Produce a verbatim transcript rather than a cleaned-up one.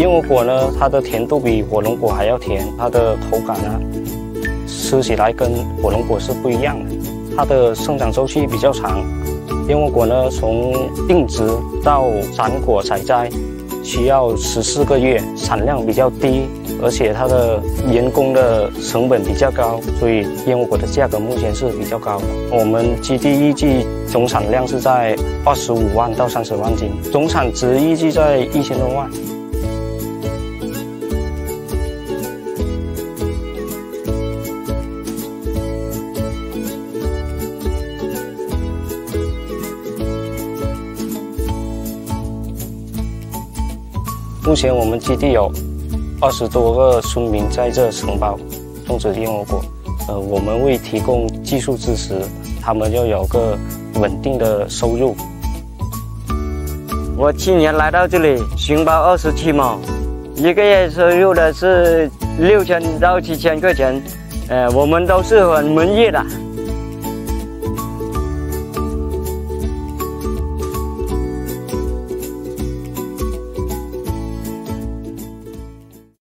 燕窝果呢，它的甜度比火龙果还要甜，它的口感呢，吃起来跟火龙果是不一样的。它的生长周期比较长，燕窝果呢，从定植到闪果采摘需要十四个月，产量比较低，而且它的人工的成本比较高，所以燕窝果的价格目前是比较高的。我们基地预计总产量是在二十五万到三十万斤，总产值预计在一千多万。目前我们基地有二十多个村民在这承包种植燕窝果，呃，我们会提供技术支持，他们要有个稳定的收入。 我去年来到这里寻包二十七亩，一个月收入的是六千到七千块钱，呃，我们都是很满意的。